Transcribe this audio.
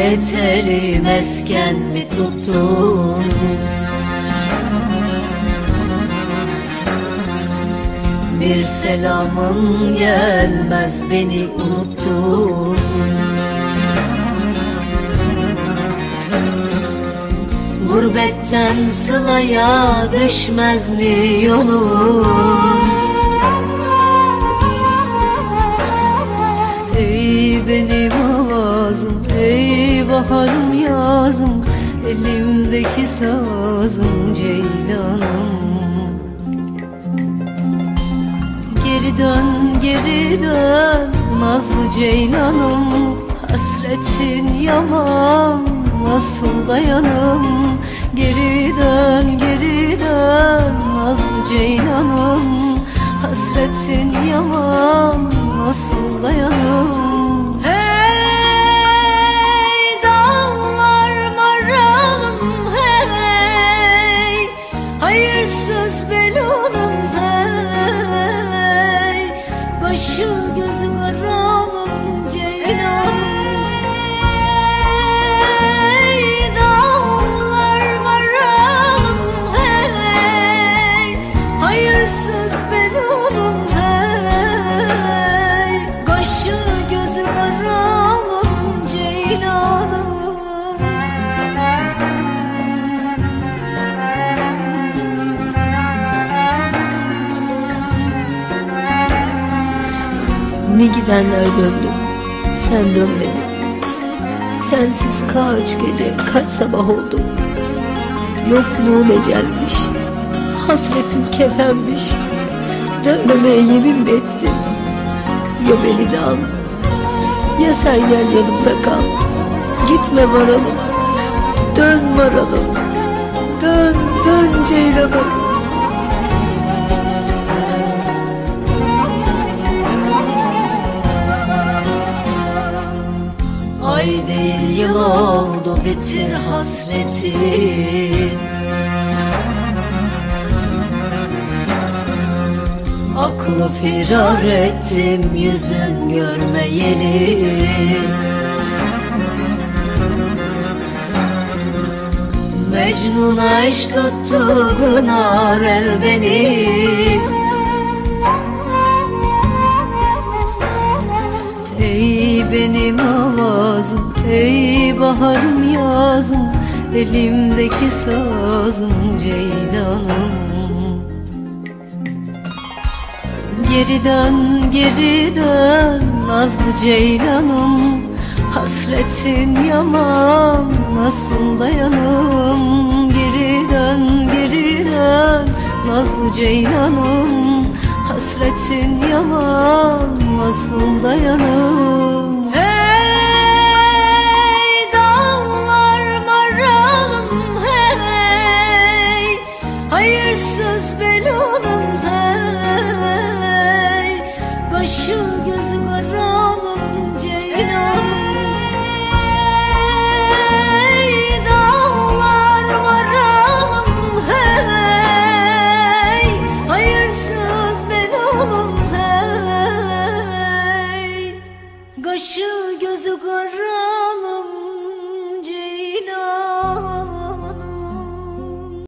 Eteli mesken mi tuttun? Bir selamın gelmez, beni unuttun. Gurbetten sılaya düşmez mi yolun? Ey benim avazım, ey baharım yazım, elimdeki sazım ceylanım. Geri dön, geri dön nazlı ceylanım, hasretin yaman, nasıl dayanım? Geri dön, geri dön nazlı ceylanım, hasretin yaman, nasıl dayanım? Hey dağlar maralım, hey hayırsız belunum, hey başı gözü karalım ceylanım. Ne gidenler döndü, sen dönmedin. Sensiz kaç gece, kaç sabah oldu. Yokluğun ecelmiş, hasretin kefenmiş. Dönmemeye yemin mi ettin? Ya beni de al, ya sen gel yanımda kal. Gitme varalım, dön varalım. Dön, dön ceylanım. Ay değil yıl oldu, bitir hasretim. Aklı firar ettim, yüzün görmeyeli. Mecnun'a iş tuttu, gınar el beni. Ey benim avazım, ey baharım yazım, elimdeki sazım ceylanım. Geri dön, geri dön nazlı ceylanım, hasretin yaman, nasıl dayanım? Geri dön, geri dön nazlı ceylanım, hasretin yaman, nasıl dayanım?